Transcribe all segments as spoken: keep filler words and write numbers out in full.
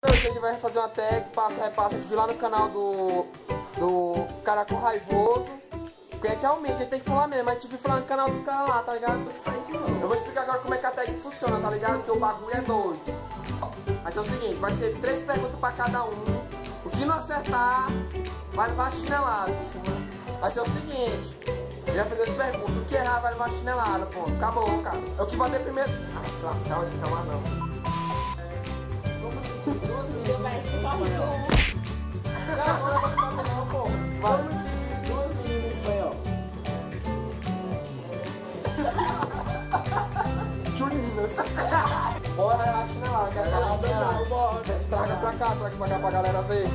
Hoje a gente vai fazer uma tag, passa, repassa, a gente viu lá no canal do, do Caracu Raivoso. Porque a gente realmente, a gente tem que falar mesmo, a gente viu falar no canal dos caras lá, tá ligado? Eu vou explicar agora como é que a tag funciona, tá ligado? Porque o bagulho é doido. Vai ser o seguinte, vai ser três perguntas pra cada um. O que não acertar, vai levar chinelada. Vai ser o seguinte, ele vai fazer as perguntas, o que errar vai levar chinelada, pô. Acabou, cara. É o que bater primeiro. Ah, se lascar, vai ficar mais não. Como se diz duas meninas Vai ser em só espanhol? Não, não vai ficar não, pô. Vai. Como se diz duas meninas em espanhol? Chuninas. Bora a chinelada, quer essa chinelada? Bora. Traga pra cá, traga pra cá pra galera ver.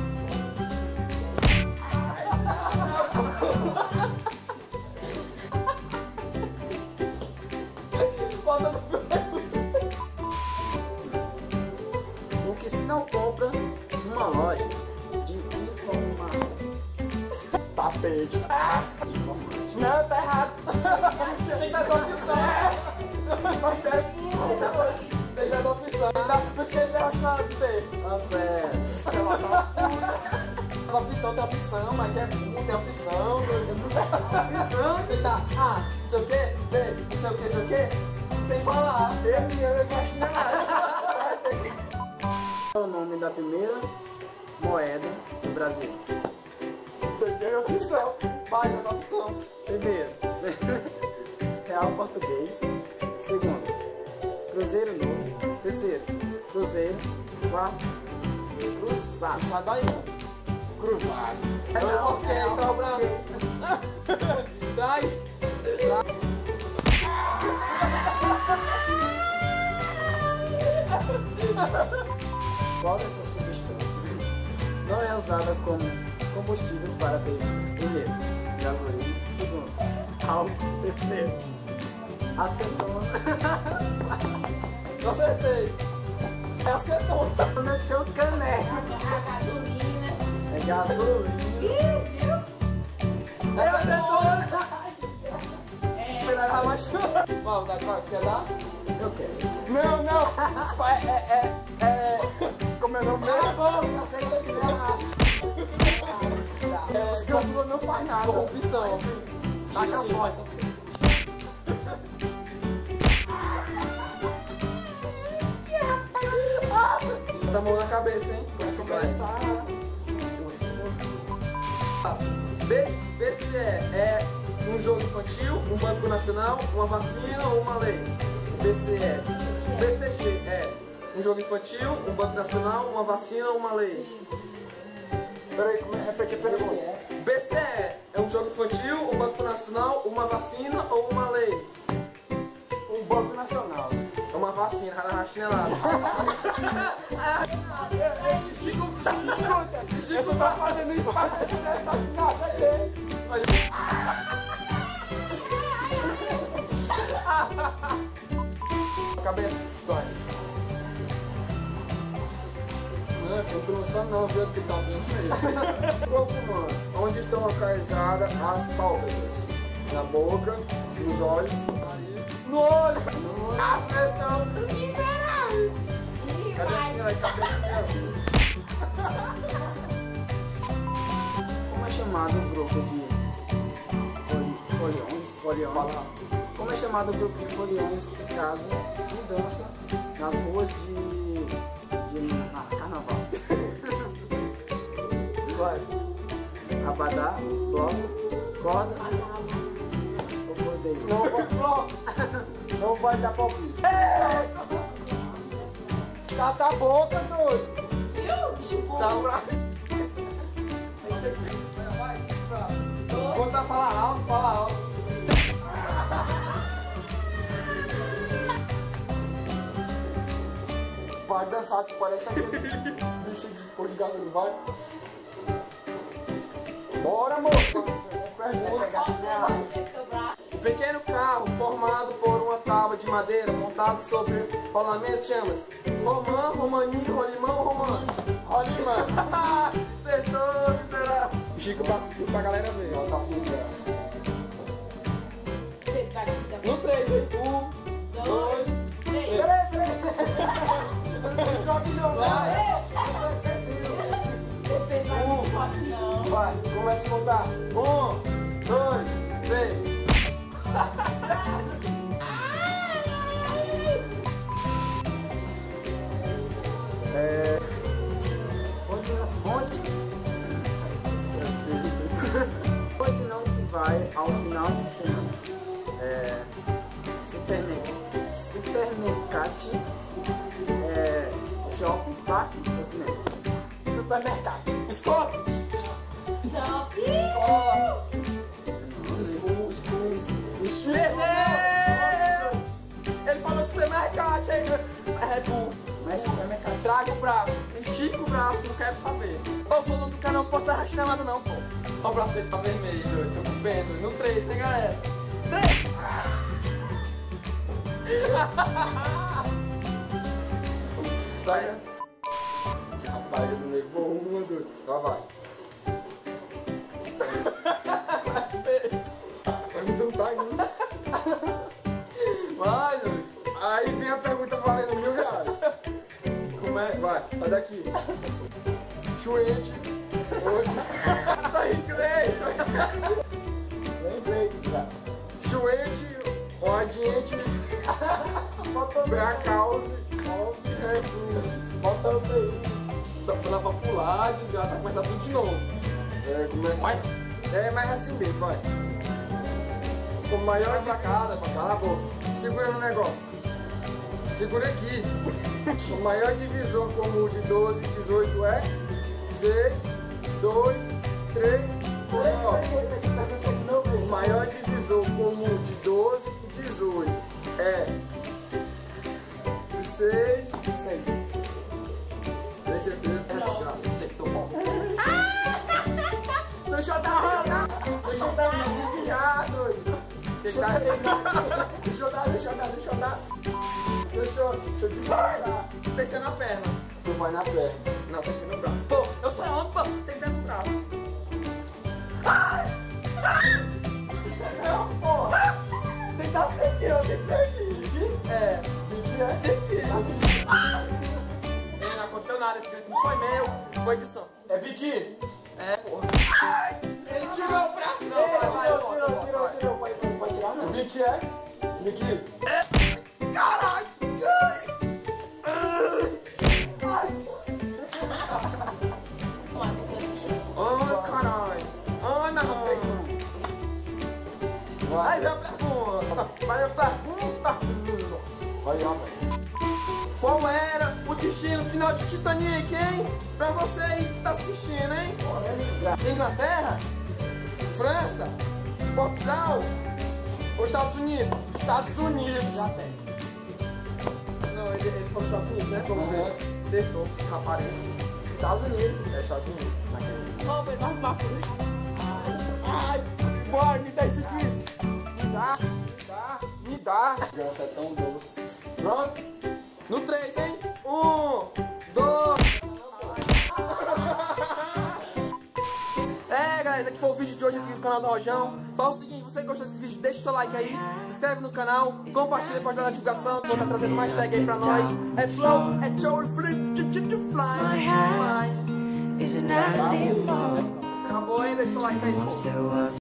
O que se não compra numa loja de informática? Tapete. Informática. Não, tá errado. Tem essa opção. Mas tem tem essa opção. Por isso que ele leva chinelada de texto. Ah, sério. Tem opção, tem opção, mas é bom, tem opção. Tem opção, tem tá. Ah, não sei o que, B, não sei o que, não sei o que. Tem que falar. Eu e eu vou chinelada. Qual é o nome da primeira moeda do Brasil? Tem opção. Vai, essa opção. Primeiro, real português. Segundo, cruzeiro novo. Terceiro, cruzeiro. Quarto, cruzado. Sai daí. Cruzado. Eu ok, tá o braço. Traz. Qual dessas substâncias não é usada como combustível para veículos? Primeiro, gasolina. Segundo, álcool. Terceiro, acetona. Não acertei. É acetona. Não tinha o caneco. A gasolina. É gasolina. Viu? Viu? É acetona. É. Esperar ela mais. Vamos, dá qual? Quer dar? Eu quero. Não, não. É, é, é, é. Como é o nome mesmo? É, Câmbula não faz nada. Corrupção. Taca a voz. Tá a mão na cabeça, hein? Vamos começar. B, BCE é um jogo infantil, um banco nacional, uma vacina ou uma lei? B C E. B C G é um jogo infantil, um banco nacional, uma vacina ou uma lei? Peraí, como é? Repete a pergunta. B C E é um jogo infantil, um banco nacional, uma vacina ou uma lei? Um banco nacional. É uma vacina, ela é chinelada. Chico, escuta, Chico tá fazendo isso pra ver se ele tá nada dele. Cabeça, dói. Não, eu trouxe não, viu que tá bem feio. Corpo humano, onde estão localizadas as pálpebras? Na boca, nos olhos, no nariz, No olho! no olho. Acertou! Miserável. Ih, Cadê a vai. chinela? Cadê a chinela? Como é chamado o grupo de foli- foliões? Foliões? Como é chamado o grupo de foliões que casam e dançam nas ruas de, de ah, carnaval? Vai. Abadá, bloco, corda ou cordeiro? Não, bloco. Não vai dar palpite. Cata a boca, doido! Viu? Bicho bom. Dá um braço. Vai, vai. Vou tentar falar alto, fala alto. Vai dançar, que parece aquele bicho de cor de gasolina, vai. Bora, moço. Pergunta. O pequeno carro formado por uma tábua de madeira montado sobre rolamento chama-se romã, romaninho, rolimão ou romã? Rolimã. Acertou, miserável. Chico passa pra galera ver. Ela tá com graça. No três, hein? Um, dois, três. Três. Vai. Vai, começa a contar. Um, dois, três. É... Onde, onde... onde não se vai ao final de semana? É... Supermercado, supermercado, é... shopping, parque ou cinema? Supermercado. Escola. Shopping. Perdeu! Ele falou supermercado, aí. É Bull. Mas supermercado. Traga o braço, estica o braço, não quero saber. Eu sou o dono do canal, não posso dar rastinamada não, pô. Olha o braço dele tá vermelho, eu tô vendo. No três, né, galera? três! Vai. Rapaz, eu não levou uma, dois. Tá, vai. Mas não tá indo. Vai, doido. Aí vem a pergunta valendo mil reais. Como é? Vai, sai daqui. Chuete. Hoje. Tá em inglês. Lembrei, cara. Chuete. Audiente. Pra causa. Of recruit. Bota o aí. Tá falando pra pular, desgraça, vai começar tudo de novo. É, começa. Vai. É, mas assim mesmo, vai. O Vai maior pra casa, pra Cala cá. a boca. Segura no negócio. Segura aqui. O maior divisor comum de doze e dezoito é seis, dois, três, nove. O maior divisor comum de doze e dezoito é seis, seis. Tem certeza? É desgraça, acertou bom. Deixa eu dar, deixa eu dar desviar, doido. Deixa eu dar, deixa eu dar, deixa eu dar, deixa eu dar. Deixa eu, deixa eu disparar. Descer na perna. Tu vai na perna. Não, descer no braço. Pô, eu sou homem, pô, tem que dar no braço. Ai! Ai! Não, porra! Tem que dar aqui, ó, tem que ser aqui. É, aqui é aqui. Ai! Não aconteceu nada, esse grito não foi meu, foi edição. É biqui? É, porra. Ai! Ele tirou o braço, não, vai, vai, Tirou, vai, tirou, vai, tirou, vai. tirou. Pode, pode, pode tirar, não? Biqui é? Biqui? Caralho! Ai! Ai! Ai, caralho! Ai, não! Vai, Vai, a pergunta! Vai a pergunta! vai, ó, velho. Qual era o destino final de Titanic, hein? Pra você aí que tá assistindo, hein? Inglaterra? França? Portugal? Ou Estados Unidos? Estados Unidos! Já tem. Não, ele, ele falou Estados Unidos, né? Vamos ver. Acertou, rapariga. Estados Unidos. É Estados Unidos. Vamos ver, vamos lá, por isso. Ai, bora, me dá isso aqui. Me dá, me dá, me dá. Graça é tão doce. Pronto? No três, hein? Um, dois. É, galera, esse aqui foi o vídeo de hoje aqui do canal do Rojão. Fala o seguinte, você que gostou desse vídeo, deixa o seu like aí, se inscreve no canal, compartilha para ajudar na divulgação. Vou estar trazendo mais tag aí pra nós. É flow, é show, flip, fly, fly. Is it not anymore? Acabou, hein? Deixa o like aí, pô. There was